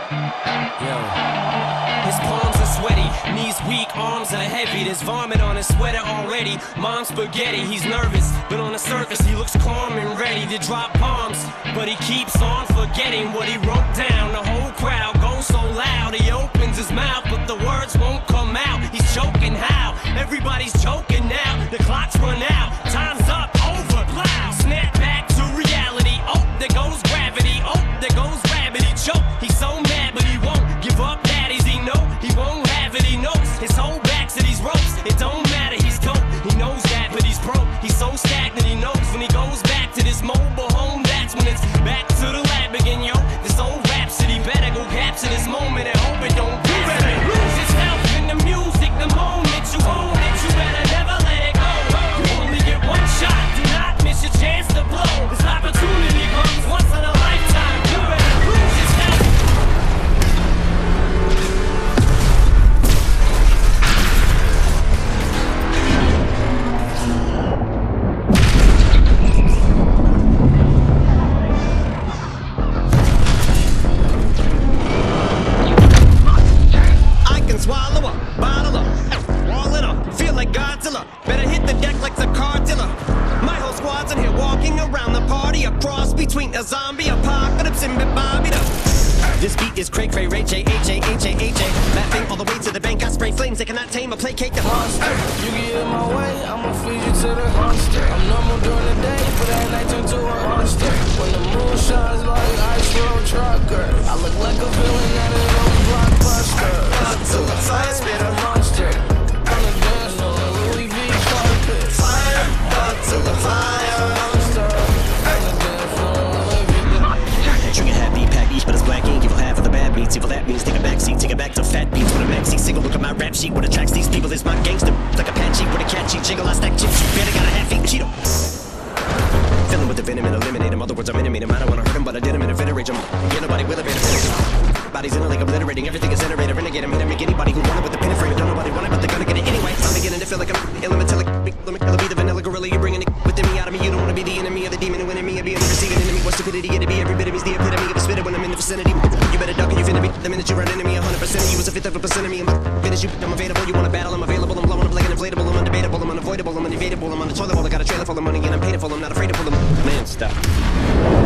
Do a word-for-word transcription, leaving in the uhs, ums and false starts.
Yo. His palms are sweaty, knees weak, arms are heavy. There's vomit on his sweater already. Mom's spaghetti, he's nervous, but on the surface he looks calm and ready to drop bombs. But he keeps on forgetting what he wrote down. The whole crowd goes so loud, he opens his mouth, but the words won't come out. He's choking how? Everybody's choking now. The clock's run out, time's up, over, plow. Snap back to reality, oh, there goes gravity, oh, there goes gravity, choke. He's so mad, but he won't give up. Daddies, he know he won't have it, he knows his whole back's to these ropes. It don't matter, he's dope, he knows that, but he's broke. He's so stagnant, he knows when he goes back to this mobile home, that's when it's back to the lab again, yo. This old rhapsody better go capture this moment and hope it don't you better lose yourself in the music. The moment you own it, you better never let it go. You only get one shot, do not miss your chance to blow. This opportunity comes once in a lifetime. You better lose yourself. I can swallow up, bottle up, wall it up, feel like Godzilla. Better hit the deck like the cartilla. My whole squad's in here walking around the party, a cross between a zombie apocalypse and Bobby. This beat is cray cray, Ray J, H A, H A, H A. Laughing all the way to the bank, I spray flames, they cannot tame or placate the monster. You get in my way, I'ma feed you to the monster. I'm normal during the day, but at night turn to a monster. When the moon shines like ice road trucker, I look like a villain at an old blockbuster. To the fire, spit a monster. On the dance floor, Louis V carpet. Fire, up to the fire, monster. On the dance floor, Louis V. Trigger happy, pack each, but it's black ink. Evil half of the bad beats. Evil that means take a back seat, take it back to fat beats with a maxi single. Look at my rap sheet. What attracts these people is my gangster. Like Apache with a catchy jiggle. I stack chips. You better got a half eat Cheeto. Filling with the venom and eliminate him. Other words, I'm intimate him. I don't wanna hurt him, but I did him in a fit rage. Get nobody will evade him. Bodies in a like obliterating. Everything is iterated. Renegade. I'm gonna make anybody who want it with the pin and frame. Don't nobody want it, but they're gonna get it anyway. I'm beginning to feel like I'm elementally. Let me be the vanilla gorilla. You're bringing it within me out of me. You don't wanna be the enemy of the demon who enemy of being the receiving enemy. What stupidity it'd be. Every bit of me's the epitome of a spitter when I'm in the vicinity. You better duck or you finna be. The minute you run into me, a hundred percent of you is a fifth of a percent of me. I'm finish you. I'm available. You wanna battle? I'm available. I'm blowing up like an inflatable. I'm undebatable. I'm unavoidable. I'm unavoidable. I'm on the toilet bowl. I got a trailer full of money and I'm paid for. I'm not afraid to pull them. Man, stop.